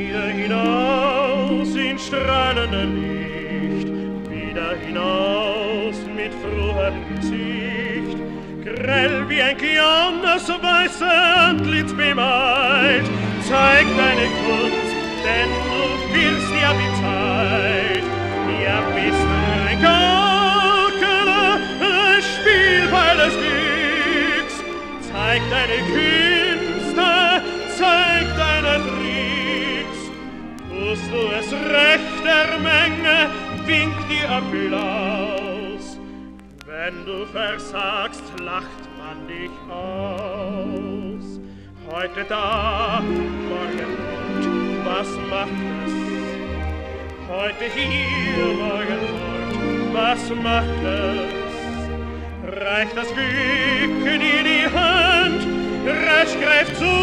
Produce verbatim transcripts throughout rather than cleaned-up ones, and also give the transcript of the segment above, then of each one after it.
Wieder hinaus in strahlende Licht, wieder hinaus mit frohem Gesicht, grell wie ein Kianas weiße Antlitz bemalt. Zeig deine Kunst, denn du willst ja die Zeit. Ja, bist du ein Gaukeler, ein Spielball des Glücks. Zeig deine Künste, zeig deine Tricks. Tust du es recht der Menge, winkt dir Applaus. Wenn du versagst, lacht man dich aus. Heute da, morgen dort, was macht es? Heute hier, morgen fort, was macht es? Reicht das Glück dir die Hand, rasch greift zu,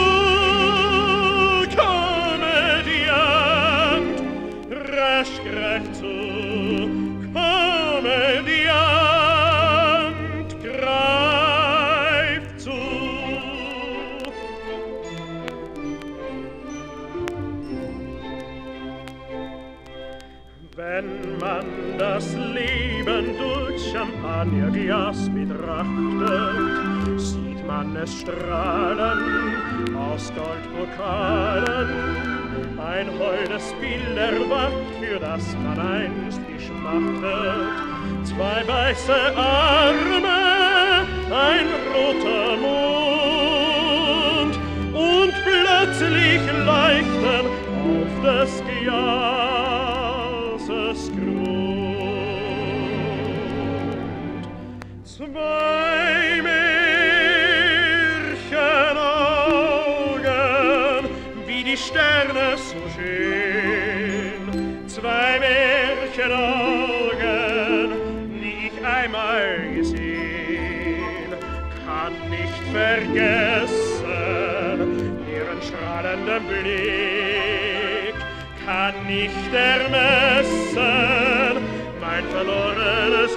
Komödiant, rasch greift zu, Komödiant, greift zu. Wenn man das Leben durch Champagnerglas betrachtet, sieht man es strahlen aus Goldpokalen. Ein holdes Bild erwacht, für das man einst geschmachtet. Zwei weiße Arme, ein roter Mond und plötzlich leuchten auf des Glases Grund zwei Märchenaugen, wie die Sterne so schön. Zwei Märchenaugen, die ich einmal gesehen, kann nicht vergessen ihren strahlenden Blick, kann nicht ermessen mein verlorenes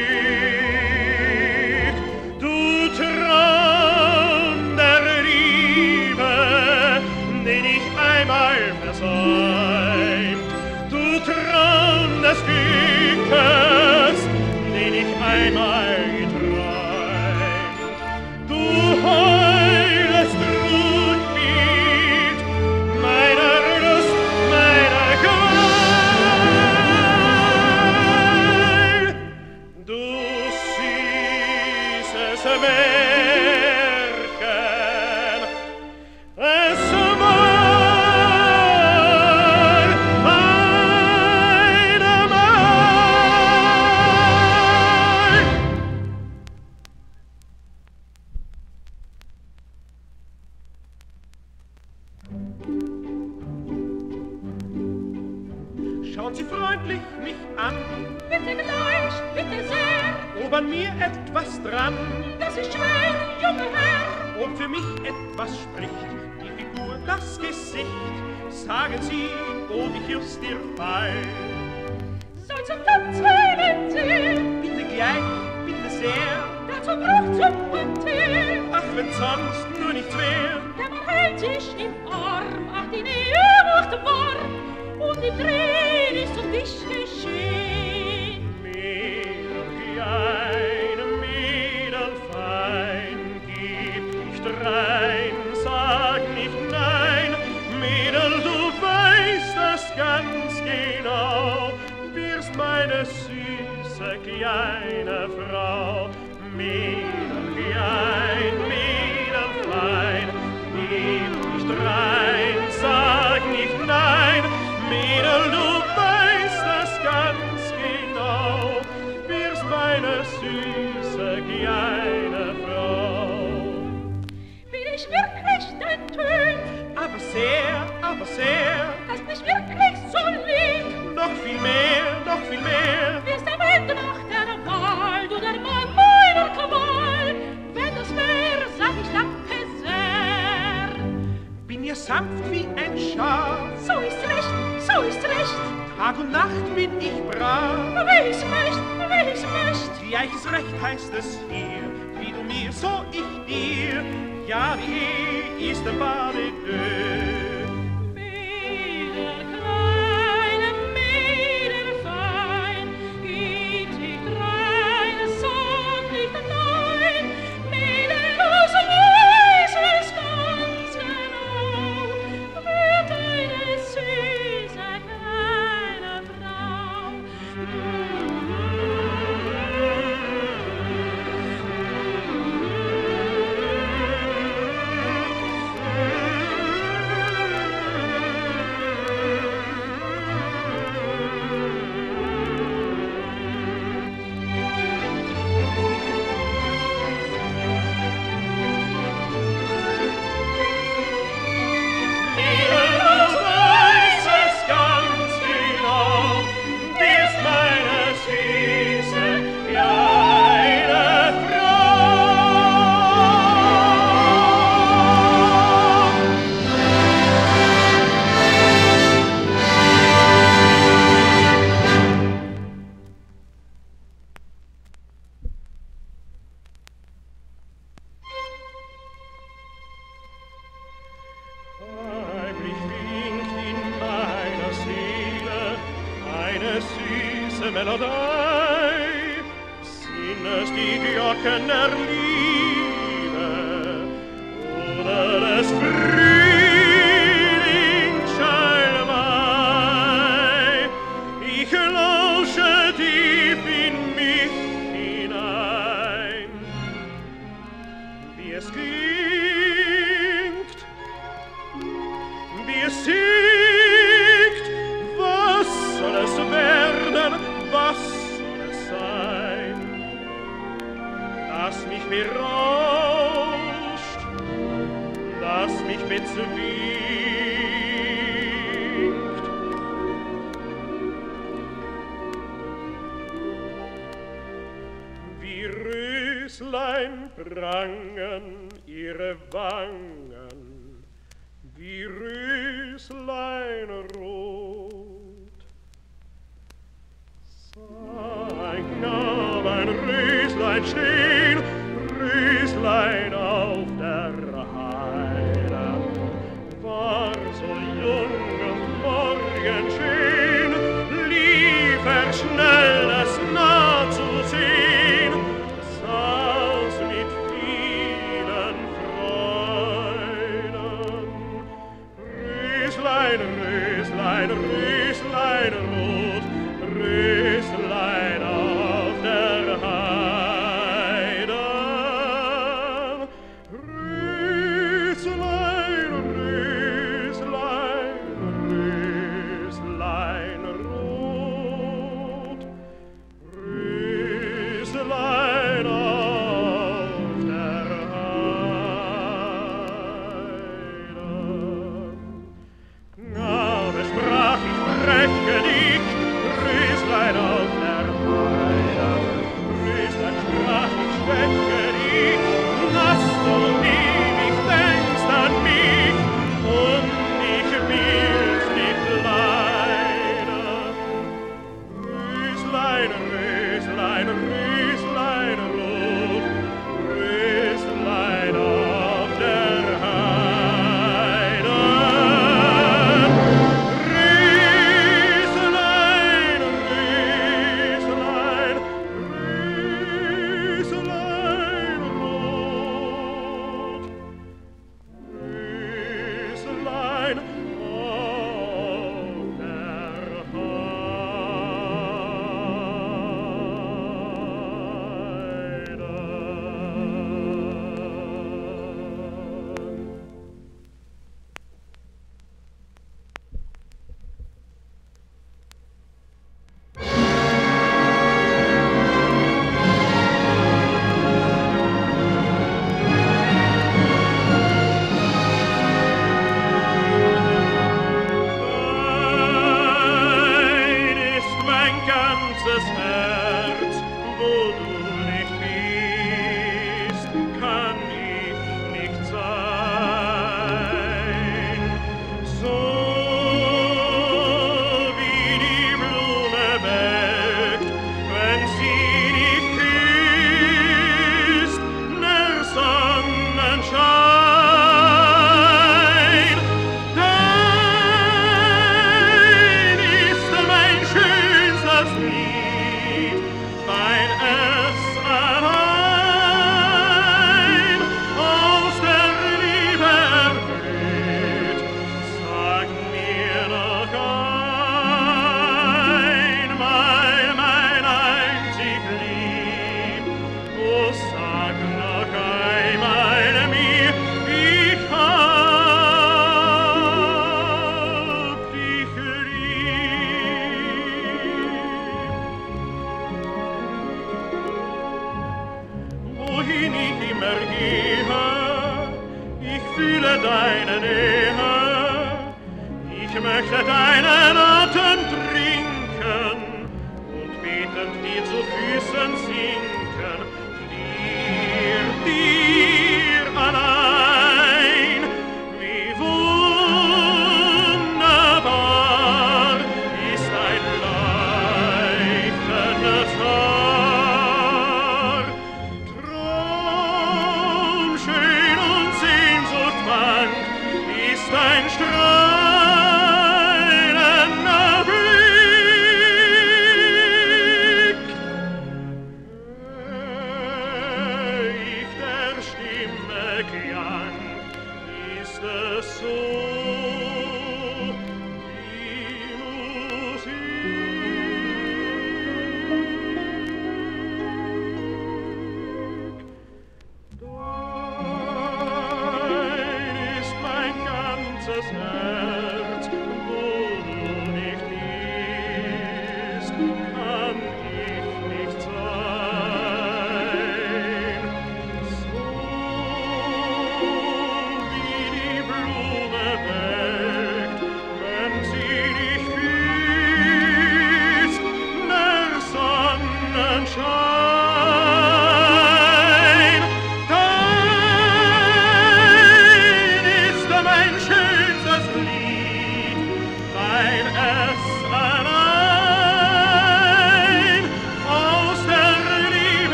Glück. Du Traum der Liebe, den ich einmal versäumt, du Traum des Glückes, den ich einmal geträumt, du heulest Trugbild meiner Lust, meiner Qual, du süßes Märchen, es war einmal. Schauen Sie freundlich mich an, Bitte gleich, bitte sehr, ob an mir etwas dran, das ist schwer, junger Herr. ob für mich etwas spricht, die Figur, das Gesicht. Sagen Sie, ob ich just Ihr Fall. Soll zum Tanz wählen Sie, Bitte gleich, bitte sehr, dazu braucht zum Tee. ach, wenn sonst nur nichts wär. Der Mann hält sich im Arm, ach, die Nähe macht warm, und die Träne ist um dich geschehen. Mädel klein, Mädel fein, gib nicht rein, sag nicht nein. Mädel, du weißt das ganz genau, wirst meine süße kleine Frau. Mädel klein, Mädel fein, gib nicht rein, sag nicht nein. Mädel, du weißt das ganz genau, wirst meine süße kleine Frau. Bin ich wirklich dein Typ? Aber sehr, aber sehr, Hast mich wirklich so lieb? noch viel mehr, noch viel mehr. Wirst am Ende nach der Wahl, du der Mann meiner Qual. Wenn das wär, sag ich danke sehr. Bin ihr sanft wie ein Schaf, So ist recht, so ist recht. Tag und Nacht bin ich brav. Wie ich's möcht, wie ich's möcht. Gleiches Recht heißt es hier, wie du mir, so ich dir. Ja, die Ehe ist ein Bade deux. Mädel eine Melodie, sind es die Glocken der Liebe oder des Frühlingsschalmei. Ich lausche tief in mich hinein, wie es klingt, wie es singt. Was soll es werden, was soll es sein, das mich berauscht, das mich bezwingt. Wie Röslein prangen ihre Wangen, wie Röslein rot. Sah ein Knabe ein Röslein stehen, Röslein auf der Heide, war so jung und morgenschön, lief er schnell, es nah zu sehen, saß mit vielen Freuden. Röslein, Röslein, Röslein rot, Röslein auf der Heide. Röslein, Röslein, Röslein rot, Röslein auf der Heide. Aber sprach ich, spreche nicht, Röslein auf der Heide. Röslein sprach ich, spreche nicht, dass du ewig denkst an mich und ich will's nicht leiden. Röslein, Röslein, Röslein rot, Röslein auf der Heide. Röslein, Röslein, Röslein rot, Röslein auf der Heide. Dein ist mein ganzes Herz, wo du nicht bist, kann ich nicht sein. So wie die Blume welkt, wenn sie dich küsst, der Sonnenschein. Dein ist mein schönstes Lied, weil es allein aus der Liebe erblüht. Sag mir noch einmal, mein einzig Lieb, oh, sag noch einmal mir, ich hab dich lieb. Wohin ich immer gehe, ich fühle deine Nähe, ich möchte deinen Atem trinken und betend dir zu Füßen sinken, dir, dir allein. Wie wunderbar ist dein leuchtendes Haar. Traumschön und sehnsuchtbang ist dein strahlender Blick.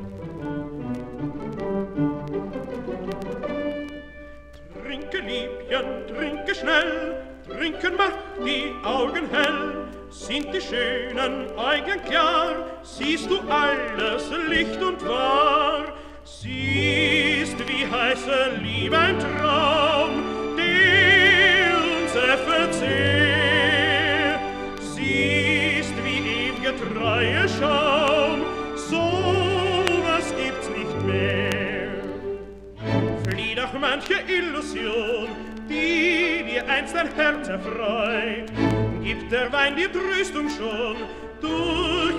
Trinke, Liebchen, trinke schnell, trinken macht die Augen hell. Sind die schönen Augen klar, siehst du alles Licht und wahr. Siehst, wie heiße Liebe ein Traum, der uns verzehrt. Siehst, wie ewige Treue Schaum, so was gibt's nicht mehr. Flieht auch manche Illusion, die dir einst dein Herz erfreut, gibt der Wein dir Tröstung schon durch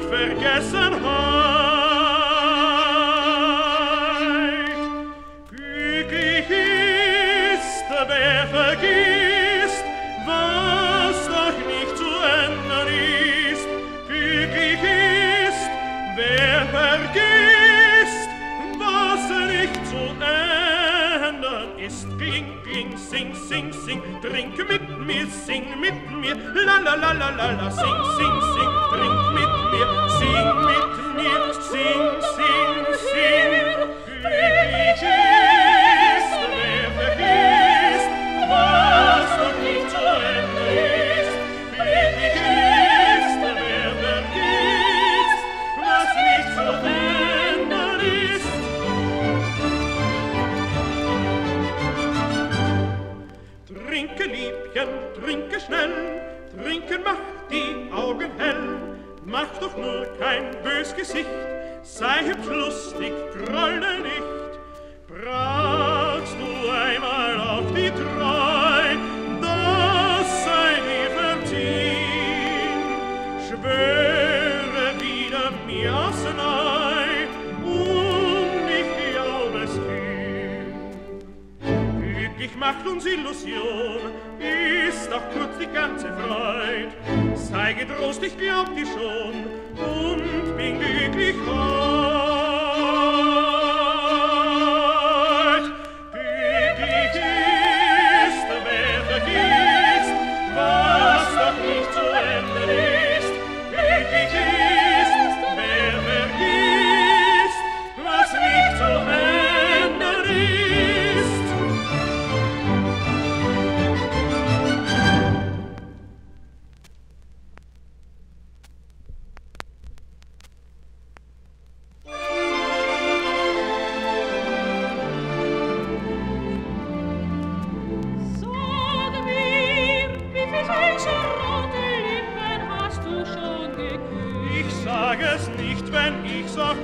Vergessenheit. Glücklich ist, wer vergisst, was doch nicht zu ändern ist. Glücklich ist, wer vergisst, was nicht zu ändern ist. Kling, kling, sing, sing, sing, trink mit mir, sing mit mir, la la la la la la, sing, sing, sing, trink mit mir, sing mit mir, sing, sing, sing. Glücklich ist, wer vergisst, was noch nicht zu Ende ist. Glücklich ist, wer vergisst, was nicht zu ändern ist. Trinke, Liebchen, trinke schnell, trinken macht die Augen hell. Mach doch nur kein bös Gesicht, sei hübsch lustig, grolle nicht. Brauchst du einmal auf die Treu, das sei dir verziehen. Schwöre wieder mir aufs Neu, und ich glaub es hin. Glücklich macht uns Illusion, ist auch kurz die ganze Freud. Sei getrost, ich glaub dir schon und bin glücklich heut. Glücklich ist, wer vergisst, was doch nicht zu ändern ist. Glücklich ist, wer vergisst, was nicht zu ändern ist. Sag es nicht, wenn ich's auch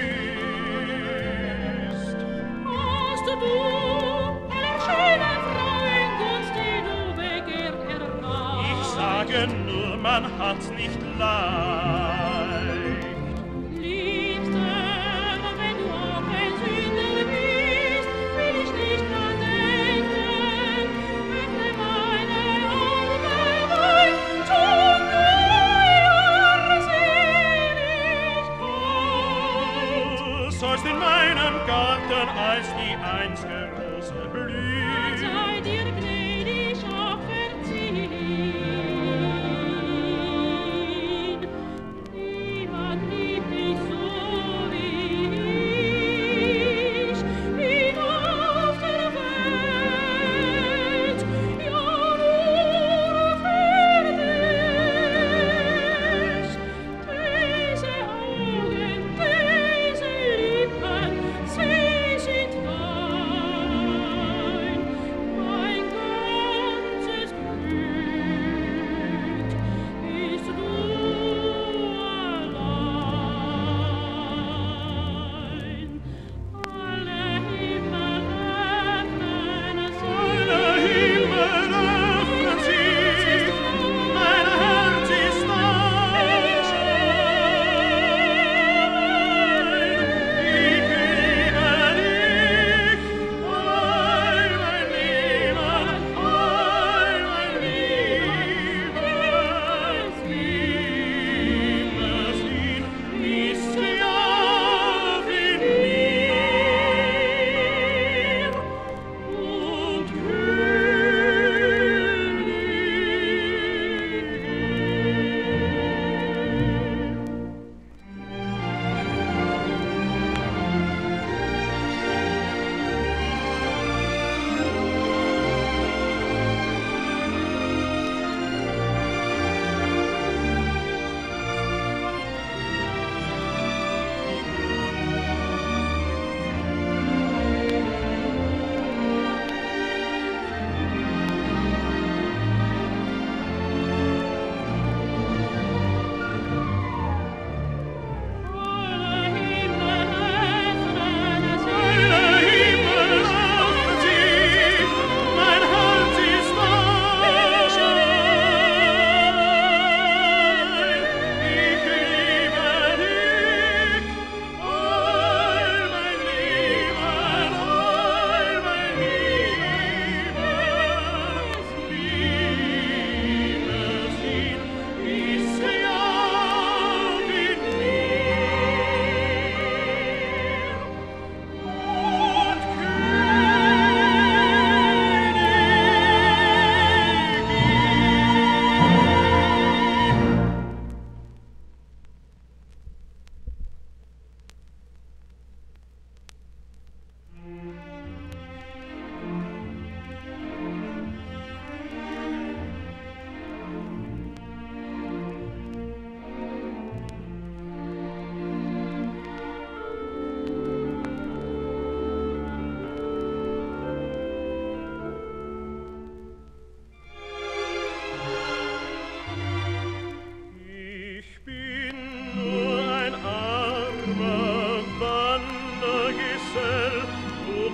wüsst. Hast du alle schöne Frauengunst, die du begehrt erwarst? Ich sage nur, man hat's nicht leicht. Liebster, wenn du auch ein Sünder bist, will ich nicht dran denken. Öffne meine Arme weit, zum neuer Seligkeit. Du sollst in meinem Garten als die einzige Rose blühen. Sei dir gnädig auch verziehen. Niemand liebt dich so wie ich, wie auf der Welt, ja nur für dich. Diese Augen, diese Lippen, sie sind dein, mein Gott.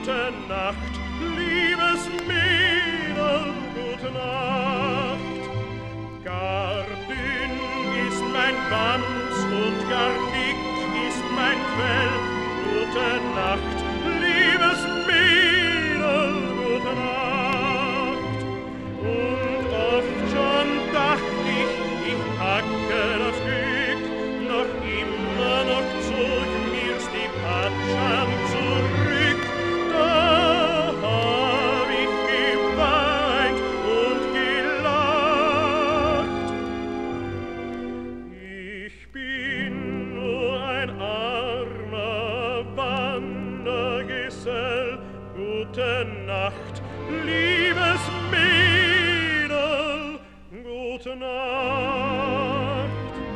gute Nacht, liebes Mädel, gute Nacht. Gar dünn ist mein Wams und gar dick ist mein Fell, gute Nacht, liebes Mädel, gute Nacht. Und oft schon dacht ich, ich packe das Glück, noch immer noch zog mir's die Patschan zurück. Da hab ich geweint und gelacht. Ich bin nur ein armer Wandergesell, gute Nacht, liebes Mädel, gute Nacht.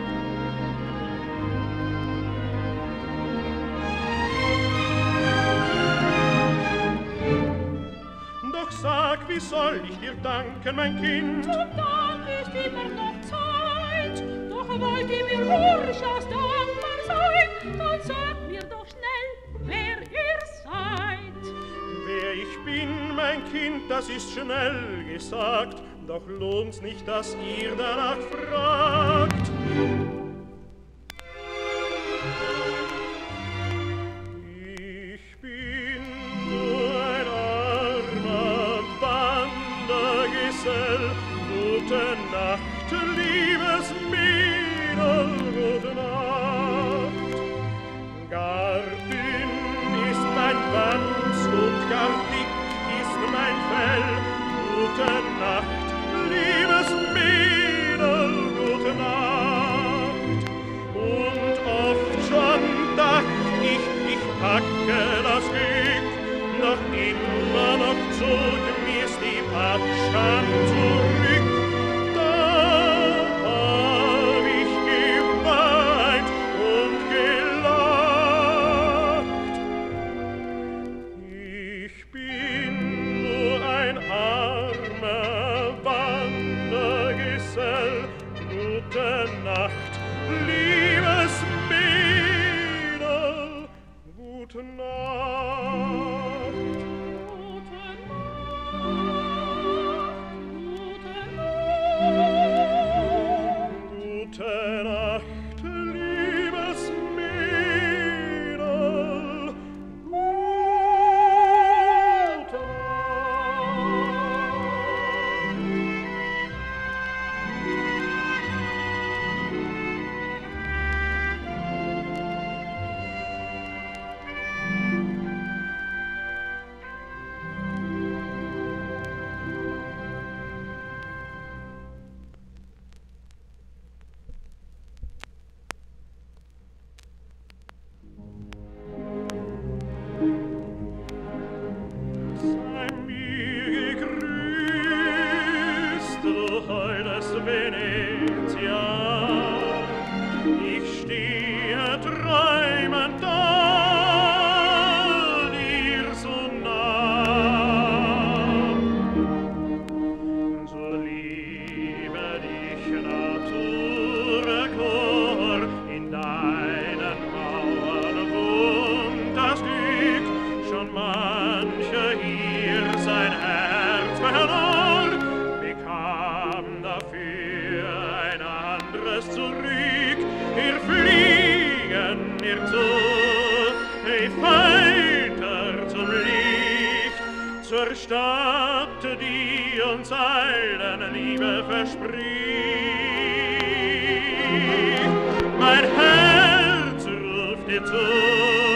Doch sag, wie soll ich dir danken, mein Kind? Zum Dank ist immer noch Zeit, doch wollt ihr mir durchaus dankbar sein, dann sagt mir doch schnell, wer ihr seid. Wer ich bin, mein Kind, das ist schnell gesagt, doch lohnt's nicht, dass ihr danach fragt. Ich bin nur ein armer Wandergesell, gute Nacht, liebes Mädel, gute Nacht. Gar dünn ist mein Wams und gar dick ist mein Fell, gute Nacht, liebes Mädel, gute Nacht. Und oft schon dacht ich, ich packe das Glück, noch immer noch zog mir's die Patschan zurück. Da hab ich geweint und gelacht. Ich bin nur ein armer Wandergesell, gute Nacht, liebes Mädel, gute Nacht. Gute Nacht, Gute Nacht, liebes Mädel, gute Sei mir gegrüßt, du holdes Venezia. Ich stehe träumend da, dir so nah. So liebe dich, Naturchor, in deinen Mauern wohnt das Glück, schon mancher hier sein Herz verlor, bekam dafür ein anderes zurück. Wir fliegen irrzu, hey weiter zum Licht, zur Stadt, die uns allen Liebe verspricht. Mein Herz ruft dir zu,